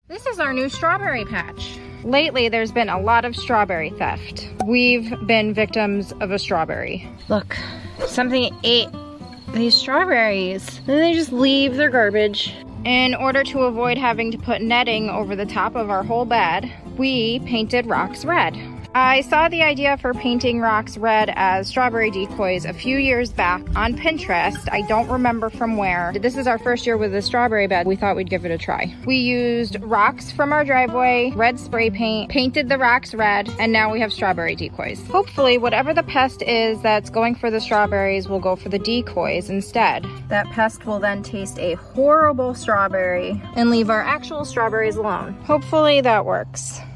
This is our new strawberry patch. Lately, there's been a lot of strawberry theft. We've been victims of a strawberry. Look, something ate these strawberries. Then they just leave their garbage. In order to avoid having to put netting over the top of our whole bed, we painted rocks red. I saw the idea for painting rocks red as strawberry decoys a few years back on Pinterest. I don't remember from where. This is our first year with a strawberry bed. We thought we'd give it a try. We used rocks from our driveway, red spray paint, painted the rocks red, and now we have strawberry decoys. Hopefully, whatever the pest is that's going for the strawberries will go for the decoys instead. That pest will then taste a horrible strawberry and leave our actual strawberries alone. Hopefully that works.